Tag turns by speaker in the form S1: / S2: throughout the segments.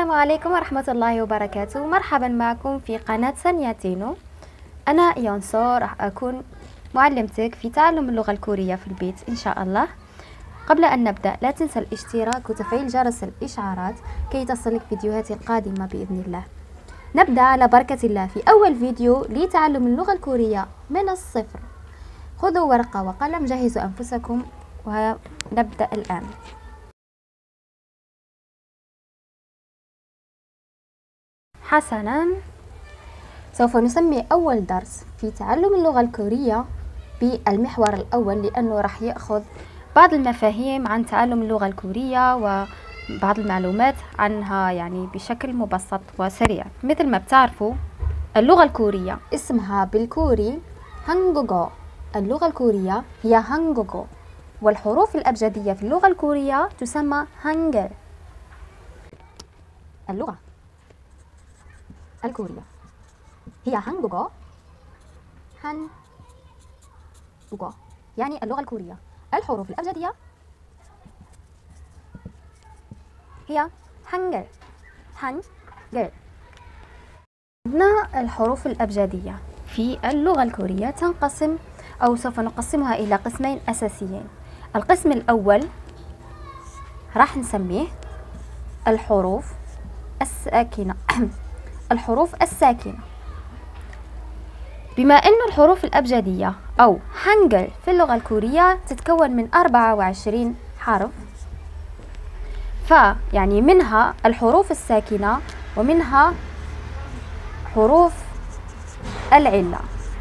S1: السلام عليكم ورحمة الله وبركاته. مرحبا معكم في قناة سانياتينو. أنا يونسو، راح أكون معلمتك في تعلم اللغة الكورية في البيت إن شاء الله. قبل أن نبدأ لا تنسى الاشتراك وتفعيل جرس الإشعارات كي تصلك فيديوهاتي القادمة بإذن الله. نبدأ على بركة الله في أول فيديو لتعلم اللغة الكورية من الصفر. خذوا ورقة وقلم، جهزوا أنفسكم ونبدأ الآن. حسنا، سوف نسمي أول درس في تعلم اللغة الكورية بالمحور الأول، لأنه راح يأخذ بعض المفاهيم عن تعلم اللغة الكورية وبعض المعلومات عنها يعني بشكل مبسط وسريع. مثل ما بتعرفوا اللغة الكورية اسمها بالكوري هان국어. اللغة الكورية هي هان국어، والحروف الأبجدية في اللغة الكورية تسمى هانجل. اللغة الكورية هي هان국어. هان국어 يعني اللغة الكورية. الحروف الأبجدية هي هانجل. هانجل. عندنا الحروف الأبجدية في اللغة الكورية تنقسم، أو سوف نقسمها إلى قسمين أساسيين. القسم الأول راح نسميه الحروف الساكنة. الحروف الساكنة، بما أن الحروف الأبجدية أو هانجل في اللغة الكورية تتكون من 24 حرف، فيعني منها الحروف الساكنة ومنها حروف العلة.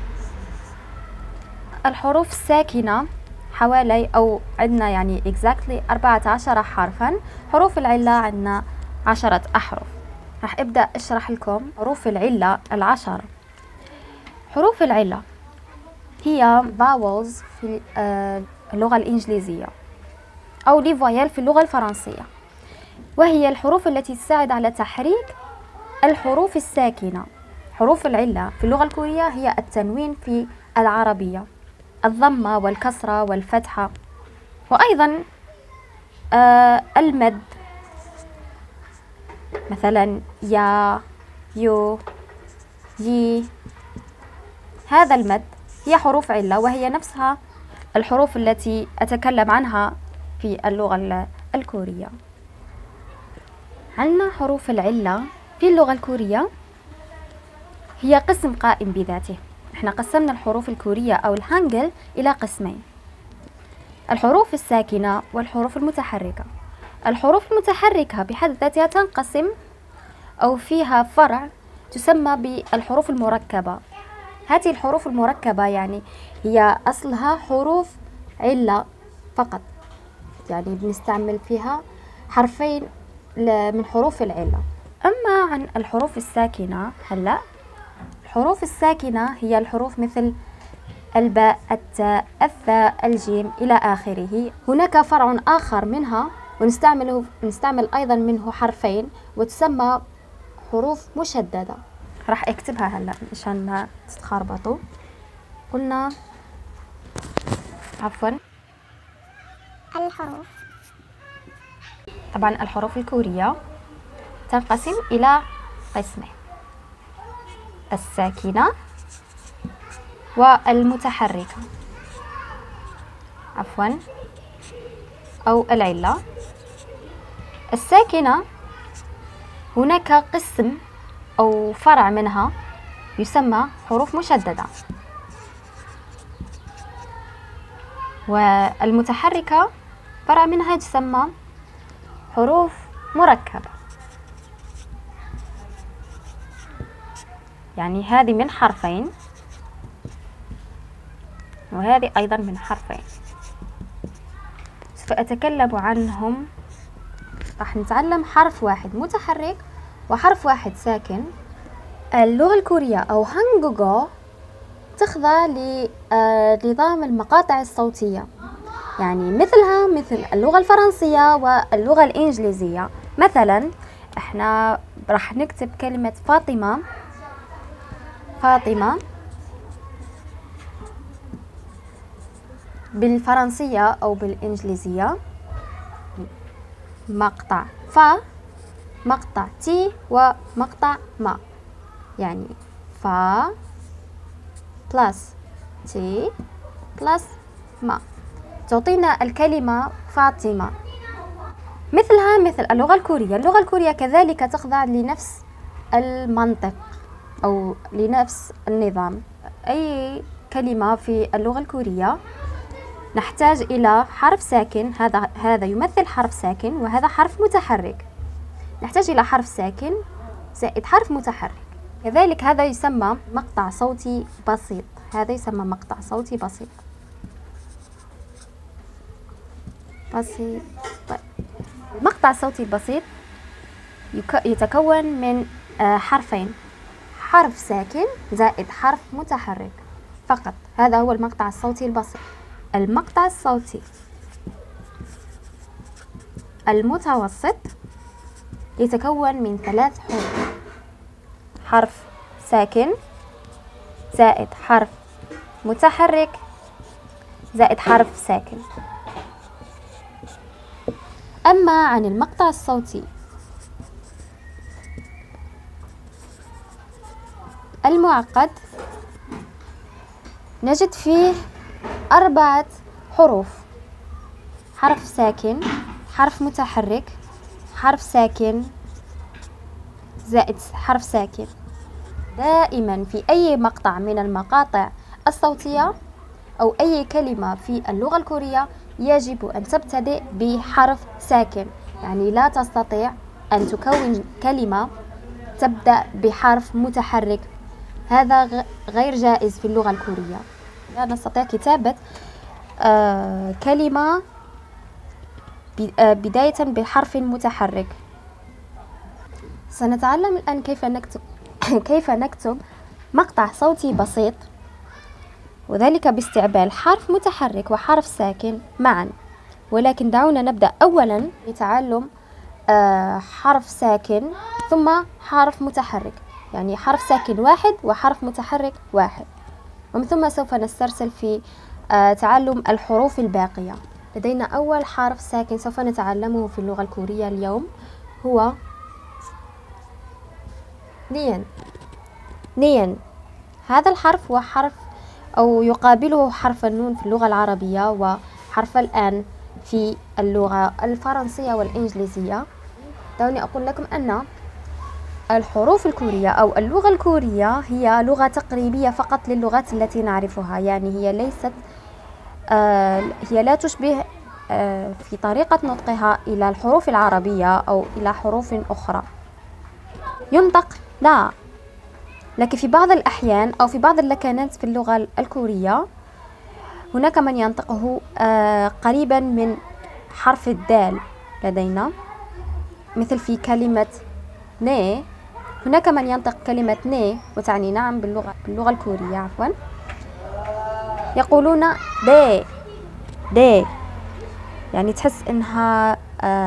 S1: الحروف الساكنة حوالي، أو عندنا يعني exactly 14 حرفا. حروف العلة عندنا 10 أحرف. راح أبدأ أشرح لكم حروف العلة 10. حروف العلة هي vowels في اللغة الإنجليزية، أو لي فويال في اللغة الفرنسية، وهي الحروف التي تساعد على تحريك الحروف الساكنة. حروف العلة في اللغة الكورية هي التنوين في العربية، الضمة والكسرة والفتحة، وأيضا المد، مثلا يا، يو، يي. هذا المد هي حروف علة، وهي نفسها الحروف التي أتكلم عنها في اللغة الكورية. عندنا حروف العلة في اللغة الكورية هي قسم قائم بذاته. احنا قسمنا الحروف الكورية أو الهانجل إلى قسمين: الحروف الساكنة والحروف المتحركة. الحروف المتحركة بحد ذاتها تنقسم أو فيها فرع تسمى بالحروف المركبة. هذه الحروف المركبة يعني هي أصلها حروف علة فقط، يعني بنستعمل فيها حرفين من حروف العلة. أما عن الحروف الساكنة هلأ، الحروف الساكنة هي الحروف مثل الباء، التاء، الثاء، الجيم إلى آخره. هناك فرع آخر منها ونستعمل أيضا منه حرفين، وتسمى حروف مشددة. راح اكتبها هلا مشان ما تتخربطوا. قلنا عفوا الحروف، طبعا الحروف الكورية تنقسم إلى قسمين: الساكنة والمتحركة، عفوا أو العلة. الساكنة هناك قسم أو فرع منها يسمى حروف مشددة، والمتحركة فرع منها يسمى حروف مركبة. يعني هذه من حرفين وهذه أيضا من حرفين. سوف أتكلم عنهم. راح نتعلم حرف واحد متحرك وحرف واحد ساكن. اللغة الكورية أو هان국어 تخضع لنظام المقاطع الصوتية، يعني مثلها مثل اللغة الفرنسية واللغة الإنجليزية. مثلا احنا راح نكتب كلمة فاطمة. فاطمة بالفرنسية أو بالإنجليزية مقطع ف مقطع تي ومقطع ما، يعني فا بلس تي بلس ما تعطينا الكلمة فاطمة. مثلها مثل اللغة الكورية. اللغة الكورية كذلك تخضع لنفس المنطق أو لنفس النظام. أي كلمة في اللغة الكورية نحتاج إلى حرف ساكن، هذا يمثل حرف ساكن وهذا حرف متحرك. نحتاج إلى حرف ساكن زائد حرف متحرك. كذلك هذا يسمى مقطع صوتي بسيط. هذا يسمى مقطع صوتي بسيط. طيب. المقطع الصوتي البسيط يتكون من حرفين، حرف ساكن زائد حرف متحرك فقط. هذا هو المقطع الصوتي البسيط. المقطع الصوتي المتوسط يتكون من 3 حروف، حرف ساكن زائد حرف متحرك زائد حرف ساكن. أما عن المقطع الصوتي المعقد نجد فيه 4 حروف، حرف ساكن، حرف متحرك، حرف ساكن زائد حرف ساكن. دائما في أي مقطع من المقاطع الصوتية أو أي كلمة في اللغة الكورية يجب أن تبتدئ بحرف ساكن، يعني لا تستطيع أن تكون كلمة تبدأ بحرف متحرك. هذا غير جائز في اللغة الكورية. لا نستطيع كتابة كلمة بداية بحرف متحرك. سنتعلم الآن كيف نكتب مقطع صوتي بسيط، وذلك باستعمال حرف متحرك وحرف ساكن معا. ولكن دعونا نبدأ أولا بتعلم حرف ساكن ثم حرف متحرك، يعني حرف ساكن 1 وحرف متحرك 1، ومن ثم سوف نسترسل في تعلم الحروف الباقية. لدينا أول حرف ساكن سوف نتعلمه في اللغة الكورية اليوم هو نين. نين هذا الحرف هو حرف أو يقابله حرف النون في اللغة العربية وحرف الآن في اللغة الفرنسية والإنجليزية. دعوني أقول لكم أن الحروف الكورية أو اللغة الكورية هي لغة تقريبية فقط للغات التي نعرفها، يعني هي ليست هي لا تشبه في طريقة نطقها إلى الحروف العربية أو إلى حروف أخرى. ينطق لا، لكن في بعض الأحيان أو في بعض اللكنات في اللغة الكورية هناك من ينطقه قريبا من حرف الدال لدينا، مثل في كلمة ني. هناك من ينطق كلمة ني وتعني نعم باللغة الكورية عفوا، يقولون دي دي، يعني تحس انها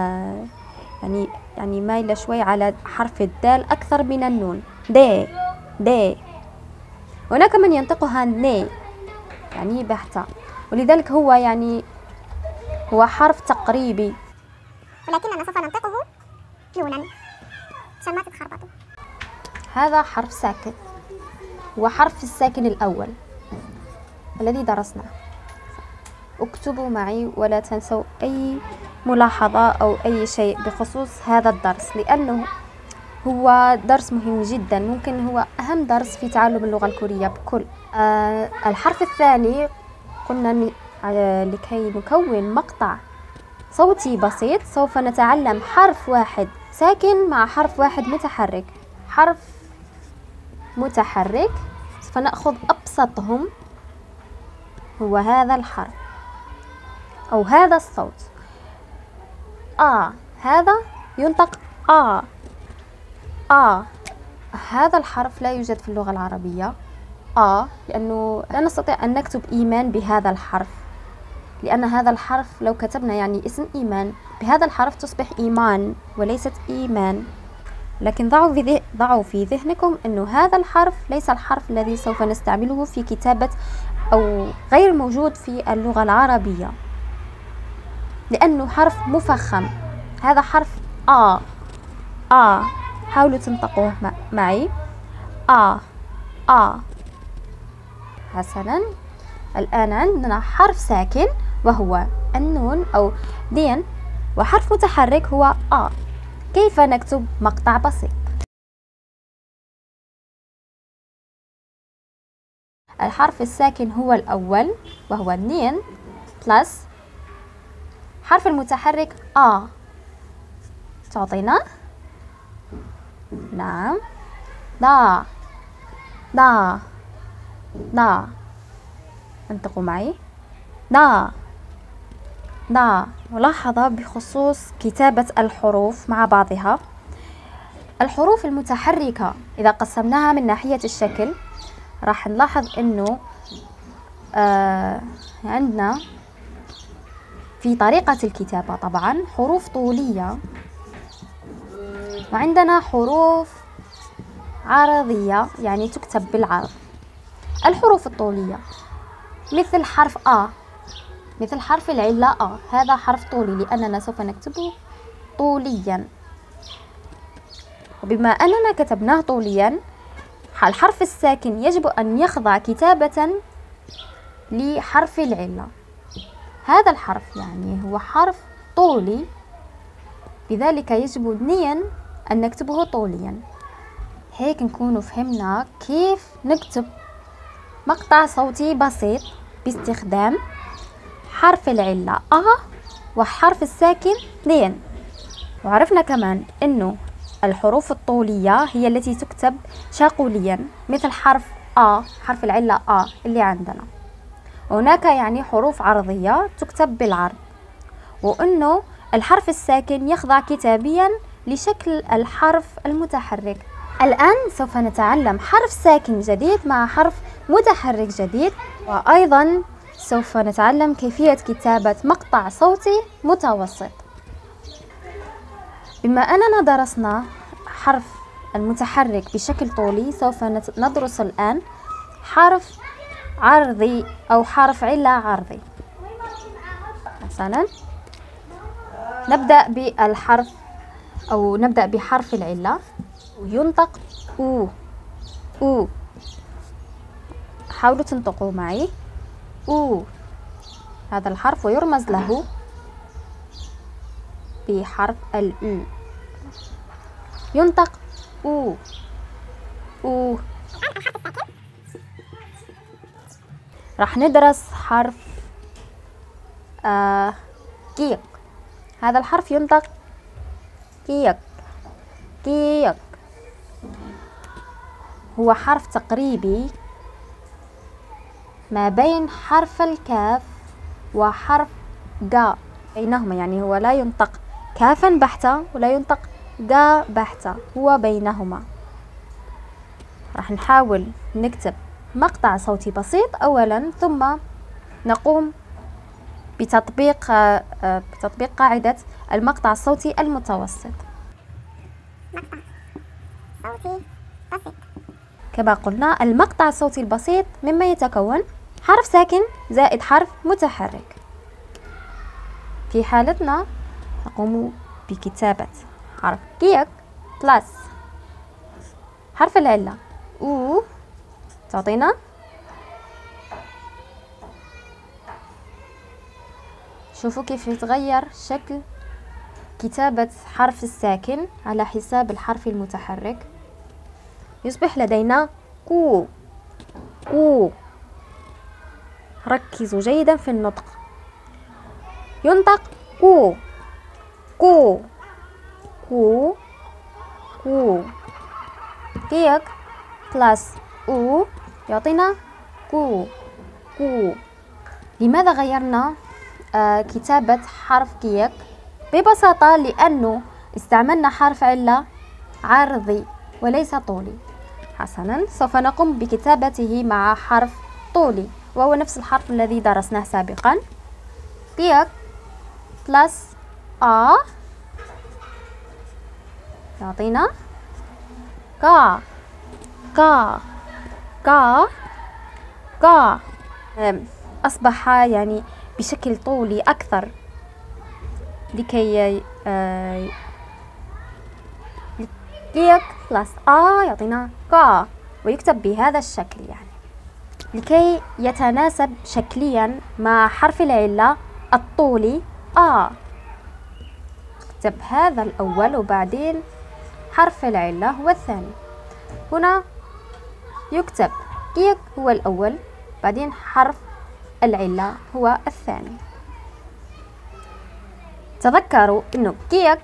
S1: يعني مايلة شوي على حرف الدال أكثر من النون. دي دي. هناك من ينطقها ني يعني بحتة، ولذلك هو يعني هو حرف تقريبي،
S2: ولكننا سوف ننطقه نونا عشان ما تتخربطوا.
S1: هذا حرف ساكن، هو حرف الساكن الأول الذي درسناه. اكتبوا معي ولا تنسوا أي ملاحظة أو أي شيء بخصوص هذا الدرس، لأنه هو درس مهم جدا، ممكن هو أهم درس في تعلم اللغة الكورية بكل. الحرف الثاني قلنا لكي نكون مقطع صوتي بسيط سوف نتعلم حرف واحد ساكن مع حرف واحد متحرك. حرف متحرك سوف نأخذ أبسطهم، هو هذا الحرف أو هذا الصوت هذا ينطق هذا الحرف لا يوجد في اللغة العربية لأنه لا نستطيع أن نكتب إيمان بهذا الحرف، لأن هذا الحرف لو كتبنا يعني اسم إيمان بهذا الحرف تصبح إيمان وليست إيمان. لكن ضعوا في ذهنكم أنه هذا الحرف ليس الحرف الذي سوف نستعمله في كتابة أو غير موجود في اللغة العربية، لأنه حرف مفخم. هذا حرف حاولوا تنطقوه معي. حسنا. الآن عندنا حرف ساكن وهو النون أو دين، وحرف متحرك هو كيف نكتب مقطع بسيط؟ الحرف الساكن هو الأول وهو النين بلس حرف المتحرك تعطينا نعم دا. انطقوا معي دا. ملاحظة بخصوص كتابة الحروف مع بعضها. الحروف المتحركة إذا قسمناها من ناحية الشكل راح نلاحظ انه عندنا في طريقة الكتابة طبعا حروف طولية، وعندنا حروف عرضية يعني تكتب بالعرض. الحروف الطولية مثل حرف مثل حرف العلة هذا حرف طولي لأننا سوف نكتبه طوليا، وبما أننا كتبناه طوليا الحرف الساكن يجب أن يخضع كتابة لحرف العلة. هذا الحرف يعني هو حرف طولي، لذلك يجب النين أن نكتبه طوليا. هيك نكون فهمنا كيف نكتب مقطع صوتي بسيط باستخدام حرف العلة وحرف الساكن نين. وعرفنا كمان أنه الحروف الطولية هي التي تكتب شاقوليا مثل حرف العلة اللي عندنا. هناك يعني حروف عرضية تكتب بالعرض، وأنه الحرف الساكن يخضع كتابيا لشكل الحرف المتحرك. الآن سوف نتعلم حرف ساكن جديد مع حرف متحرك جديد، وأيضا سوف نتعلم كيفية كتابة مقطع صوتي متوسط. بما أننا درسنا حرف المتحرك بشكل طولي سوف ندرس الآن حرف عرضي أو حرف علة عرضي. مثلا نبدأ بحرف العلة وينطق أو. حاولوا تنطقوا معي هذا الحرف ويرمز له بحرف الأو. ينطق أو. راح ندرس حرف كيق. هذا الحرف ينطق كيق. هو حرف تقريبي ما بين حرف الكاف وحرف جا بينهما، يعني هو لا ينطق كافا بحتة ولا ينطق جا بحتة، هو بينهما. راح نحاول نكتب مقطع صوتي بسيط أولا، ثم نقوم بتطبيق قاعدة المقطع الصوتي المتوسط.
S2: مقطع صوتي بسيط.
S1: كما قلنا المقطع الصوتي البسيط مما يتكون حرف ساكن زائد حرف متحرك. في حالتنا نقوم بكتابة حرف كيك بلس حرف العلة أو تعطينا شوفوا كيف يتغير شكل كتابة حرف الساكن على حساب الحرف المتحرك. يصبح لدينا كو. ركزوا جيدا في النطق. ينطق كو. كيك بلس أو يعطينا كو. لماذا غيرنا كتابة حرف كيك؟ ببساطة لأنه استعملنا حرف علة عرضي وليس طولي. حسنا، سوف نقوم بكتابته مع حرف طولي وهو نفس الحرف الذي درسناه سابقا. كيك بلس يعطينا كا. أصبح يعني بشكل طولي أكثر لكي كيك بلس يعطينا كا، ويكتب بهذا الشكل يعني لكي يتناسب شكليا مع حرف العلة الطولي اكتب هذا الأول وبعدين حرف العلة هو الثاني. هنا يكتب كيك هو الأول بعدين حرف العلة هو الثاني. تذكروا أنه كيك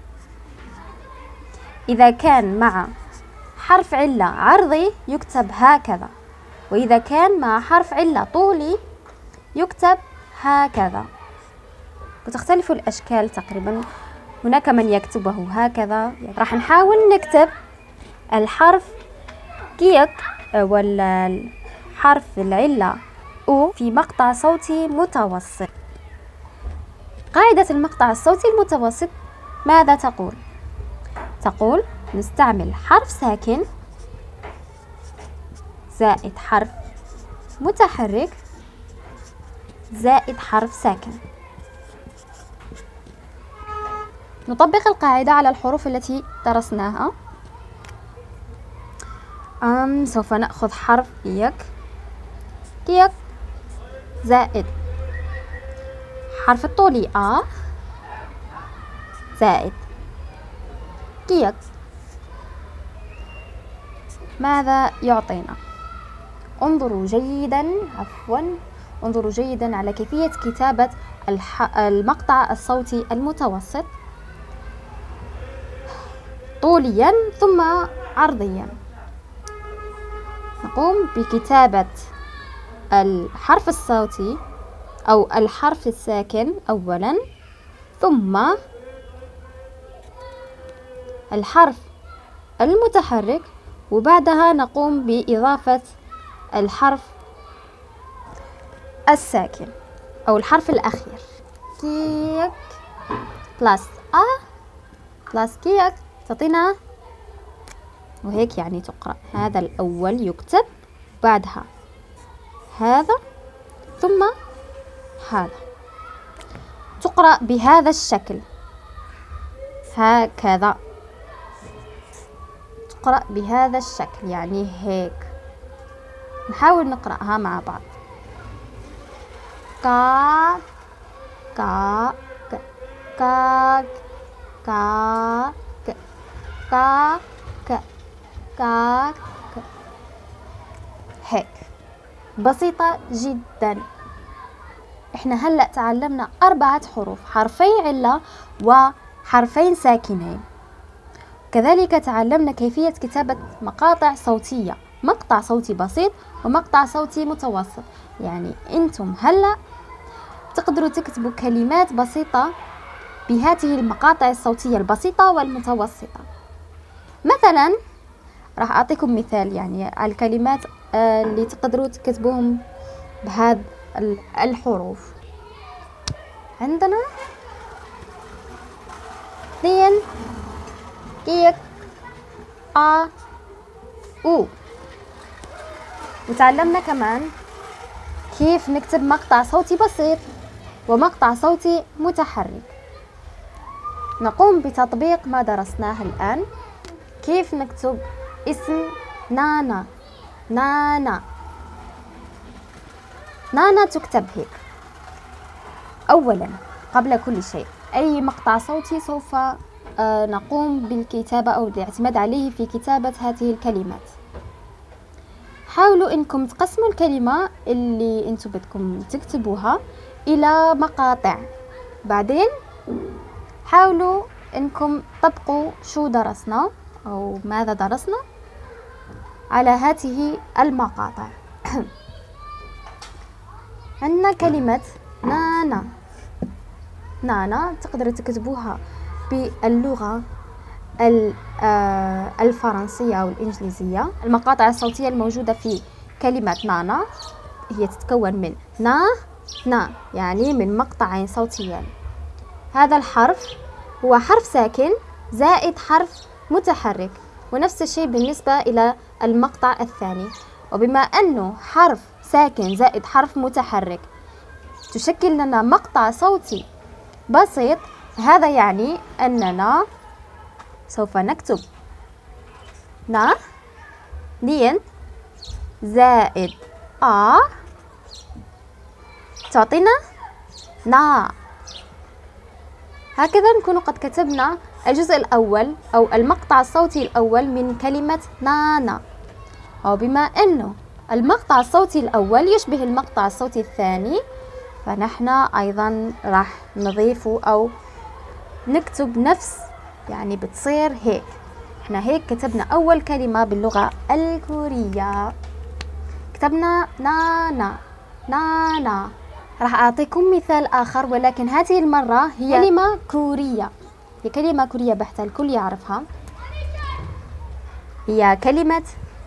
S1: إذا كان مع حرف علة عرضي يكتب هكذا، وإذا كان مع حرف علة طولي يكتب هكذا، وتختلف الأشكال تقريبا. هناك من يكتبه هكذا. راح نحاول نكتب الحرف كيك ولا حرف العلة أو في مقطع صوتي متوسط. قاعدة المقطع الصوتي المتوسط ماذا تقول؟ تقول نستعمل حرف ساكن زائد حرف متحرك زائد حرف ساكن. نطبق القاعدة على الحروف التي درسناها. سوف نأخذ حرف كيك زائد حرف الطولي زائد كيك. ماذا يعطينا؟ انظروا جيدا على كيفية كتابة المقطع الصوتي المتوسط طوليا ثم عرضيا. نقوم بكتابة الحرف الصوتي أو الحرف الساكن أولا، ثم الحرف المتحرك، وبعدها نقوم بإضافة الحرف الساكن أو الحرف الأخير. كيك بلس بلس كيك تعطينا، وهيك يعني تقرأ. هذا الأول يكتب بعدها هذا ثم هذا، تقرأ بهذا الشكل هكذا، تقرأ بهذا الشكل يعني هيك. نحاول نقرأها مع بعض. كا كا كا كا كا كا كا هيك بسيطة جدا. احنا هلأ تعلمنا 4 حروف، حرفي علة وحرفين ساكنين. كذلك تعلمنا كيفية كتابة مقاطع صوتية، مقطع صوتي بسيط ومقطع صوتي متوسط. يعني انتم هلأ تقدروا تكتبوا كلمات بسيطة بهذه المقاطع الصوتية البسيطة والمتوسطة. مثلا راح أعطيكم مثال يعني على الكلمات اللي تقدروا تكتبوهم بهذه الحروف. عندنا 2 كيك أو. وتعلمنا كمان كيف نكتب مقطع صوتي بسيط ومقطع صوتي متحرك. نقوم بتطبيق ما درسناه الآن. كيف نكتب اسم نانا؟ نانا تكتب هيك. أولا قبل كل شيء أي مقطع صوتي سوف نقوم بالكتابة أو الاعتماد عليه في كتابة هذه الكلمات. حاولوا إنكم تقسموا الكلمة اللي انتم بدكم تكتبوها إلى مقاطع. بعدين حاولوا إنكم تطبقوا شو درسنا أو ماذا درسنا على هذه المقاطع. عندنا كلمة نانا تقدروا تكتبوها باللغة الفرنسية أو الإنجليزية. المقاطع الصوتية الموجودة في كلمة نانا هي تتكون من نا يعني من مقطعين صوتيين. هذا الحرف هو حرف ساكن زائد حرف متحرك، ونفس الشيء بالنسبة إلى المقطع الثاني. وبما أنه حرف ساكن زائد حرف متحرك تشكل لنا مقطع صوتي بسيط، هذا يعني أننا سوف نكتب نا نين زائد آ تعطينا نا. هكذا نكون قد كتبنا الجزء الأول أو المقطع الصوتي الأول من كلمة نانا. وبما أنه المقطع الصوتي الأول يشبه المقطع الصوتي الثاني، فنحن أيضا راح نضيفه أو نكتب نفس، يعني بتصير هيك. احنا هيك كتبنا أول كلمة باللغة الكورية، كتبنا نانا نانا. راح أعطيكم مثال آخر، ولكن هذه المرة هي كلمة كورية، هي كلمة كورية بحتة الكل يعرفها. هي كلمة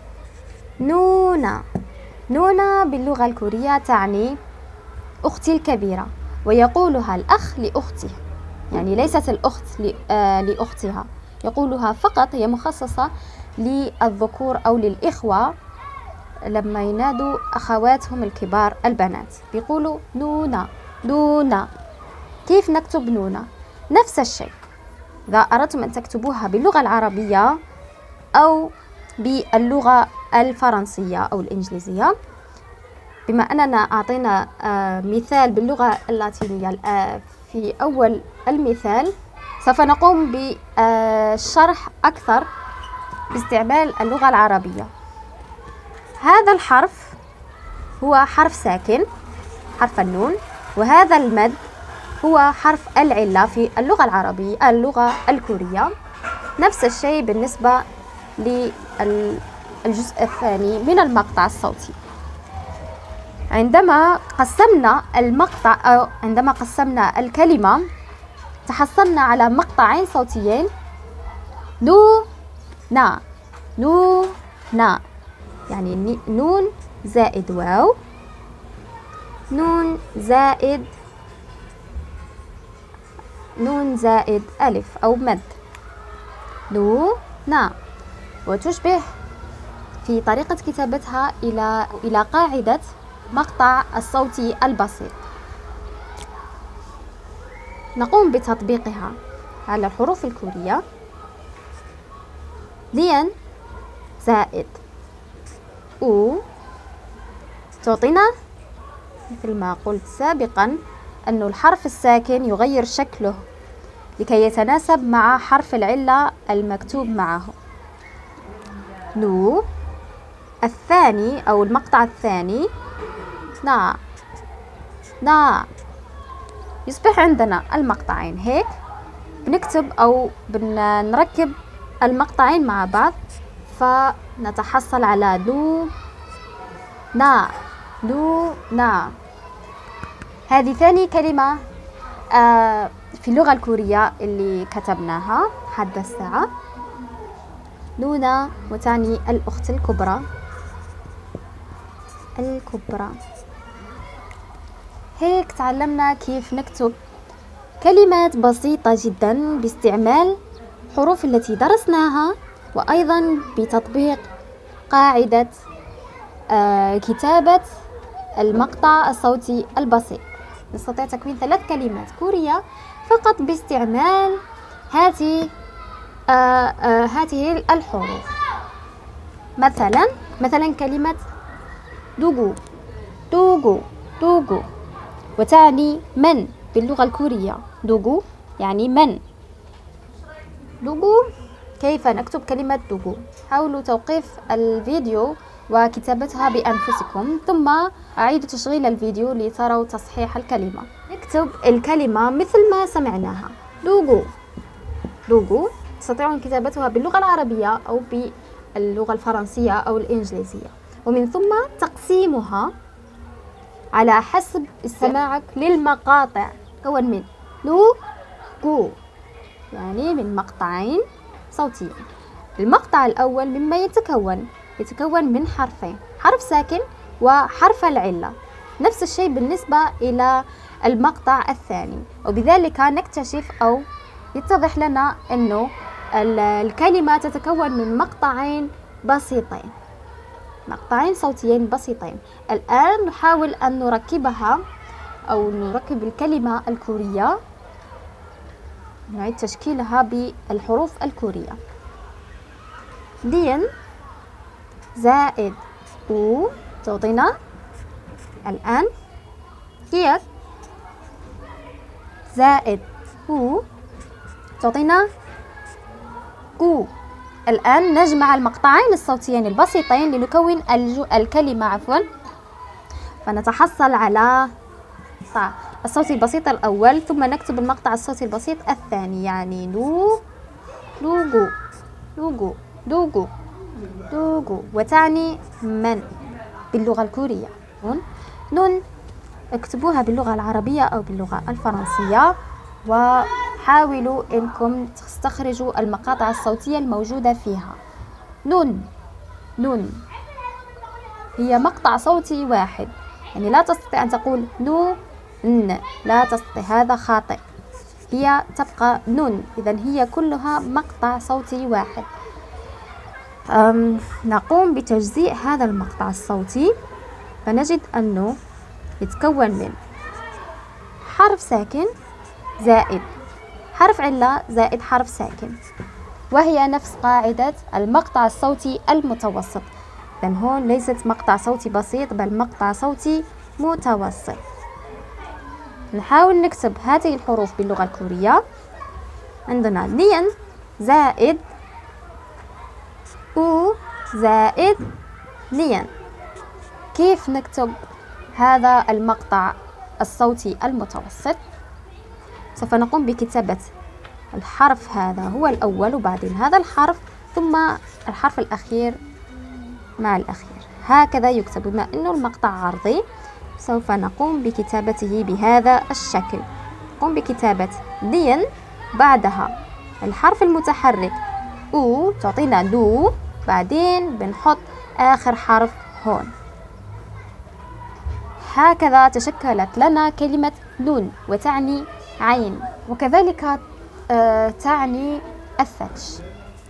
S1: نونا. نونا باللغة الكورية تعني أختي الكبيرة، ويقولها الأخ لأخته، يعني ليست الأخت لأختها، يقولها فقط، هي مخصصة للذكور أو للإخوة لما ينادوا أخواتهم الكبار البنات بيقولوا نونا نونا. كيف نكتب نونا؟ نفس الشيء. إذا أردتم أن تكتبوها باللغة العربية أو باللغة الفرنسية أو الإنجليزية، بما أننا أعطينا مثال باللغة اللاتينية في أول المثال، سوف نقوم بالشرح أكثر باستعمال اللغة العربية. هذا الحرف هو حرف ساكن، حرف النون، وهذا المد هو حرف العلة في اللغة العربية اللغة الكورية. نفس الشيء بالنسبة للجزء الثاني من المقطع الصوتي. عندما قسمنا المقطع أو عندما قسمنا الكلمة تحصلنا على مقطعين صوتيين، نو نا نو نا، يعني نون زائد واو، نون زائد ألف أو مد، نو نا. وتشبه في طريقة كتابتها إلى قاعدة مقطع الصوتي البسيط. نقوم بتطبيقها على الحروف الكورية. لين زائد أو تعطينا، مثل ما قلت سابقا، أن الحرف الساكن يغير شكله لكي يتناسب مع حرف العلة المكتوب معه. نو الثاني أو المقطع الثاني نا نا. يصبح عندنا المقطعين هيك، بنكتب أو بنركب المقطعين مع بعض فنتحصل على نو نا نو نا. هذه ثاني كلمة في اللغة الكورية اللي كتبناها حد الساعة، نونا، وتعني الأخت الكبرى. هيك تعلمنا كيف نكتب كلمات بسيطة جدا باستعمال الحروف التي درسناها، وأيضا بتطبيق قاعدة كتابة المقطع الصوتي البسيط. نستطيع تكوين 3 كلمات كورية فقط باستعمال هذه الحروف. مثلا كلمة دوغو دوغو، وتعني من باللغة الكورية. دوغو يعني من. دوغو، كيف نكتب كلمة دوغو؟ حاولوا توقيف الفيديو وكتابتها بأنفسكم، ثم أعيدوا تشغيل الفيديو لتروا تصحيح الكلمة. نكتب الكلمة مثل ما سمعناها، دوغو. تستطيعون كتابتها باللغة العربية أو باللغة الفرنسية أو الإنجليزية، ومن ثم تقسيمها على حسب استماعك للمقاطع. تكون من دوغو، يعني من مقطعين صوتيين. المقطع الأول مما يتكون من حرفين، حرف ساكن وحرف العلة. نفس الشيء بالنسبة إلى المقطع الثاني، وبذلك نكتشف أو يتضح لنا أنه الكلمة تتكون من مقطعين صوتيين بسيطين. الآن نحاول أن نركبها أو نركب الكلمة الكورية، نعيد تشكيلها بالحروف الكورية. دين زائد أو تعطينا الآن كيك زائد أو تعطينا كو. الآن نجمع المقطعين الصوتيين البسيطين لنكون الكلمة فنتحصل على الصوت البسيط الأول، ثم نكتب المقطع الصوتي البسيط الثاني، يعني لوغو لوغو لوغو لوغو، وتعني من باللغة الكورية. نون اكتبوها باللغة العربية أو باللغة الفرنسية، وحاولوا إنكم تستخرجوا المقاطع الصوتية الموجودة فيها. نون هي مقطع صوتي واحد، يعني لا تستطيع أن تقول لا تستطيع، هذا خاطئ، هي تبقى نون، إذن هي كلها مقطع صوتي واحد. نقوم بتجزيء هذا المقطع الصوتي، فنجد أنه يتكون من حرف ساكن زائد حرف علة زائد حرف ساكن، وهي نفس قاعدة المقطع الصوتي المتوسط. إذن هون ليست مقطع صوتي بسيط، بل مقطع صوتي متوسط. نحاول نكتب هذه الحروف باللغة الكورية. عندنا نين زائد أو زائد نين. كيف نكتب هذا المقطع الصوتي المتوسط؟ سوف نقوم بكتابة الحرف هذا هو الأول، وبعدين هذا الحرف، ثم الحرف الأخير مع الأخير، هكذا يكتب. بما أنه المقطع عرضي سوف نقوم بكتابته بهذا الشكل. نقوم بكتابة دين، بعدها الحرف المتحرك أو تعطينا دو، بعدين بنحط آخر حرف هون. هكذا تشكلت لنا كلمة نون، وتعني عين، وكذلك تعني الثلج.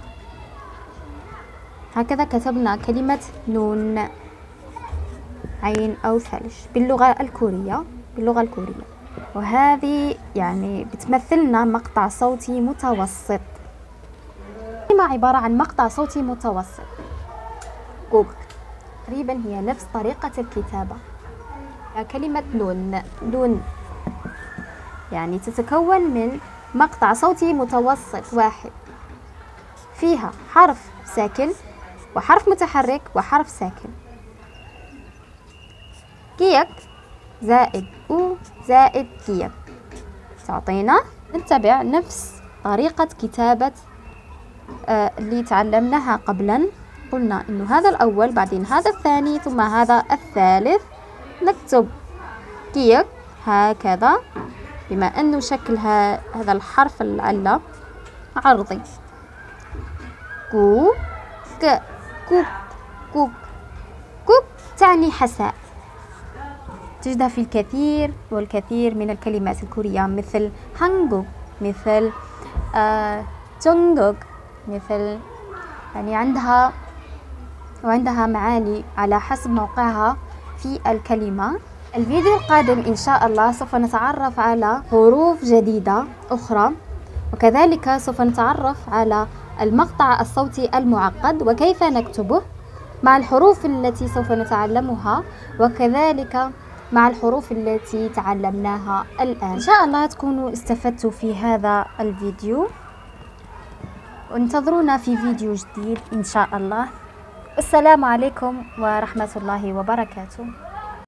S1: هكذا كتبنا كلمة نون، عين أو ثلج باللغة الكورية. وهذه يعني بتمثلنا مقطع صوتي متوسط. كلمة عبارة عن مقطع صوتي متوسط. جوج تقريبا هي نفس طريقة الكتابة. كلمة نون يعني تتكون من مقطع صوتي متوسط واحد، فيها حرف ساكن وحرف متحرك وحرف ساكن. كيك زائد أو زائد كيك تعطينا. نتبع نفس طريقة كتابة اللي تعلمناها قبلا. قلنا إنه هذا الأول، بعدين هذا الثاني، ثم هذا الثالث. نكتب كيك هكذا، بما أنه شكل هذا الحرف العلة عرضي. كوك كوك كوك كوك تعني حساء، تجدها في الكثير والكثير من الكلمات الكورية، مثل 한국، مثل جونغوك، مثل يعني عندها معاني على حسب موقعها في الكلمة. الفيديو القادم إن شاء الله سوف نتعرف على حروف جديدة أخرى، وكذلك سوف نتعرف على المقطع الصوتي المعقد وكيف نكتبه مع الحروف التي سوف نتعلمها، وكذلك مع الحروف التي تعلمناها الآن. إن شاء الله تكونوا استفدتوا في هذا الفيديو، وانتظرونا في فيديو جديد إن شاء الله. السلام عليكم ورحمة الله وبركاته.